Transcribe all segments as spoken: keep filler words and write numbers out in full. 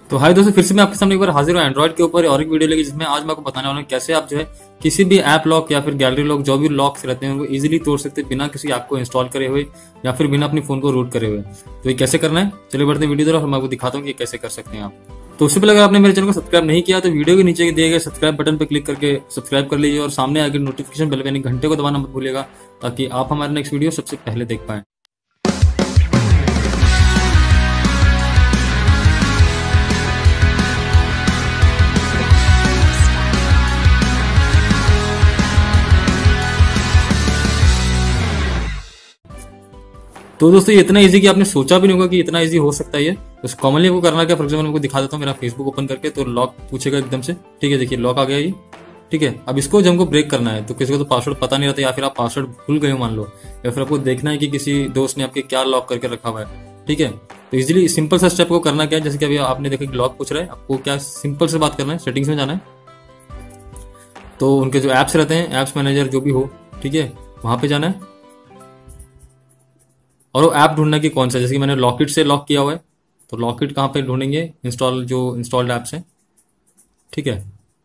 तो हाय दोस्तों, फिर से मैं आपके सामने एक बार हाजिर हूँ एंड्रॉइड के ऊपर और एक वीडियो लेके, जिसमें आज मैं आपको बताने वाला हूँ कैसे आप जो है किसी भी ऐप लॉक या फिर गैलरी लॉक, जो भी लॉक्स रहते हैं, उनको इजीली तोड़ सकते हैं बिना किसी ऐप को इंस्टॉल करे हुए या फिर बिना अपनी फोन को रूट करे हुए। तो ये कैसे करना है, चलिए बढ़ते हैं वीडियो तरफ, मैं आपको दिखाता हूँ कि कैसे कर सकते हैं आप। तो उससे पहले अगर आपने मेरे चैनल को सब्सक्राइब नहीं किया तो वीडियो के नीचे दिए गए सब्सक्राइब बटन पर क्लिक करके सब्सक्राइब कर लीजिए और सामने आगे नोटिफिकेशन बेल यानी घंटे को दबाना मत भूलिएगा, ताकि आप हमारे नेक्स्ट वीडियो सबसे पहले देख पाएं। तो दोस्तों ये इतना इजी कि आपने सोचा भी नहीं होगा कि इतना इजी हो सकता है ये। तो कॉमनली आपको करना क्या, फॉर एग्जाम्पल आपको दिखा देता हूँ मेरा फेसबुक ओपन करके, तो लॉक पूछेगा एकदम से। ठीक है, देखिए लॉक आ गया ये। ठीक है, अब इसको जब हमको ब्रेक करना है तो किसी को तो पासवर्ड पता नहीं रहता, या फिर आप पासवर्ड भूल गए हो मान लो, या फिर आपको देखना है कि किसी दोस्त ने आपके क्या लॉक करके रखा हुआ है। ठीक है, तो इजीली सिंपल सा स्टेप को करना क्या है, जैसे कि अभी आपने देखा कि लॉक पूछ रहा है, आपको क्या सिंपल से बात करना है, सेटिंग्स में जाना है। तो उनके जो एप्स रहते हैं, एप्स मैनेजर जो भी हो, ठीक है, वहां पे जाना है और वो ऐप ढूंढना कि कौन सा। जैसे कि मैंने लॉकेट से लॉक किया हुआ है, तो लॉकेट कहाँ पे ढूंढेंगे, इंस्टॉल जो इंस्टॉल्ड ऐप्स हैं। ठीक है,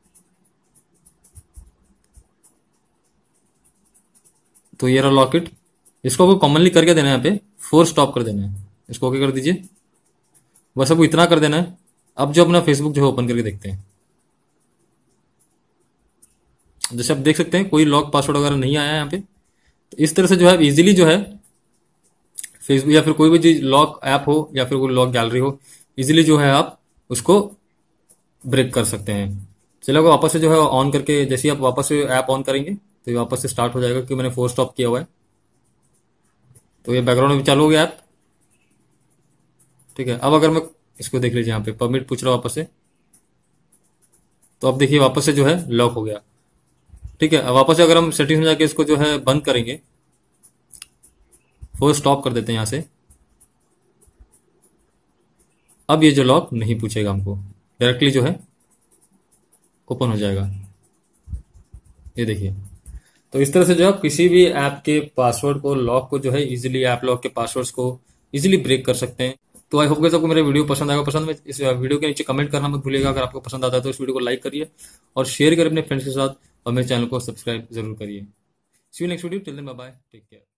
तो ये रहा लॉकेट। इसको आपको कॉमनली करके देना है, यहाँ पे फोर स्टॉप कर देना है, इसको ओके कर दीजिए। बस आपको इतना कर देना है। अब जो अपना फेसबुक जो है ओपन करके देखते हैं, जैसे आप देख सकते हैं कोई लॉक पासवर्ड वगैरह नहीं आया है यहाँ पे। तो इस तरह से जो है इजीली जो है फेसबुक या फिर कोई भी चीज लॉक ऐप हो या फिर कोई लॉक गैलरी हो, इजीली जो है आप उसको ब्रेक कर सकते हैं। चलो आपको वापस से जो है ऑन करके, जैसे ही आप वापस से ऐप ऑन करेंगे तो ये वापस से स्टार्ट हो जाएगा, क्योंकि मैंने फोर स्टॉप किया हुआ है। तो ये बैकग्राउंड में चालू हो गया ऐप। ठीक है, अब अगर मैं इसको देख लीजिए, यहाँ पे परमिट पूछ रहा हूँ वापस से, तो अब देखिए वापस से जो है लॉक हो गया। ठीक है, अब वापस से अगर हम सेटिंग्स में जाके इसको जो है बंद करेंगे, फोर स्टॉप कर देते हैं यहाँ से, अब ये जो लॉक नहीं पूछेगा हमको, डायरेक्टली जो है ओपन हो जाएगा। ये देखिए, तो इस तरह से जो है किसी भी ऐप के पासवर्ड को, लॉक को जो है इजीली, ऐप लॉक के पासवर्ड्स को इजीली ब्रेक कर सकते हैं। तो आई होप कि आपको मेरा वीडियो पसंद आएगा। पसंद में इस वीडियो के नीचे कमेंट करना मत भूलिएगा। अगर आपको पसंद आता है तो इस वीडियो को लाइक करिए और शेयर करिए अपने फ्रेंड्स के साथ, और मेरे चैनल को सब्सक्राइब जरूर करिए। See you next video, till then bye bye, take care.